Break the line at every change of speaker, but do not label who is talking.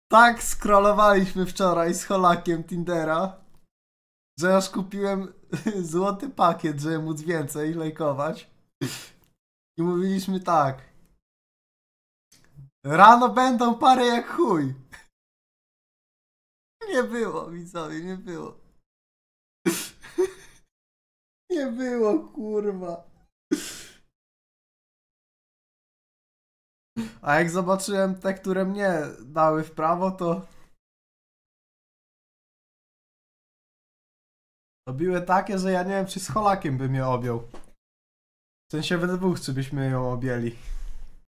Tak scrollowaliśmy wczoraj z Holakiem Tindera, że aż kupiłem złoty pakiet, żeby móc więcej lajkować. I mówiliśmy tak. Rano będą pary jak chuj. Nie było, widzowie, nie było. Nie było, kurwa. A jak zobaczyłem te, które mnie dały w prawo, to były takie, że ja nie wiem, czy z Holakiem by mnie objął. W sensie we dwóch, czy byśmy ją objęli.